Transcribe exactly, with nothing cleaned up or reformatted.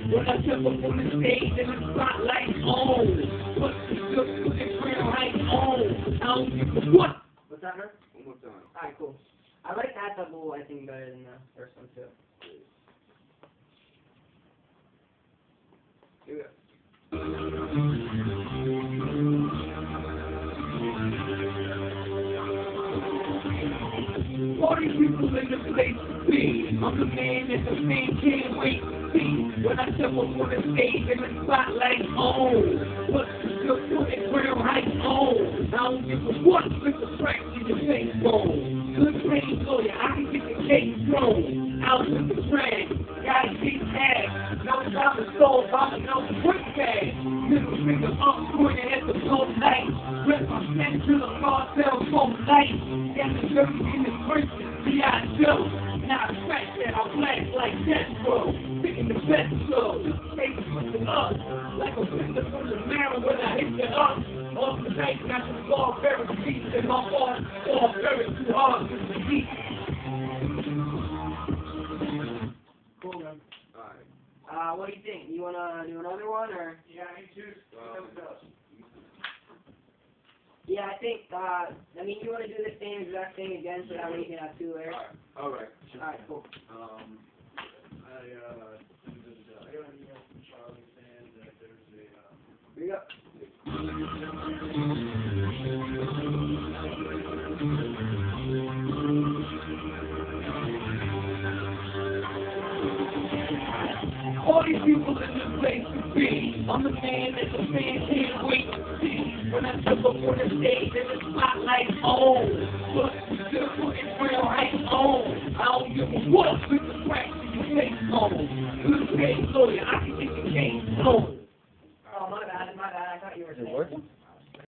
When I step up on the stage and the spotlight's on, put the good, put the crown right on. I don't give a what. What's that, man? One more time. Alright, cool. I like that double, I think, better than the first one, too. Do it. Party people in the place to be. I'm the man that the man can't wait to see. When I step up on the stage and the spotlight's on, put the good, put the crown right on. I don't give a what, with the cracks in your face bone. Good pain lawyer, I can get the case thrown. Out with the trash, gotta get cash. No time to soul, I'm no quick cash. Middle finger up, pointing at the cold light. Rip my set to the cartel phone light. Got the dirty in the person, V I C Now I scratch that, I flash like death row. Picking the best flow, face twisting up. Like a finger from the mirror when I hit the up. Off the bank, got the ball very deep. And my ball, ball very too hard to the heat. Cool, man. Alright. Uh, what do you think? You wanna do another one, or? Yeah, me too. Um, Yeah, I think, uh, I mean, you wanna do the same exact thing again, so that way you can have two layers? Alright. Alright, cool. Um, I, uh, I got an email from Charlie saying that there's a, uh, Here you go. All these people in the place to be. I'm the man that the man can't wait to see. When I step up on the stage and the spotlight's on, put the good, put the crown right on. I don't give a what, with the cracks in your face on. Good pain lawyer, I can get the case on. Oh, my bad, my bad, I thought you were saying. Is it working?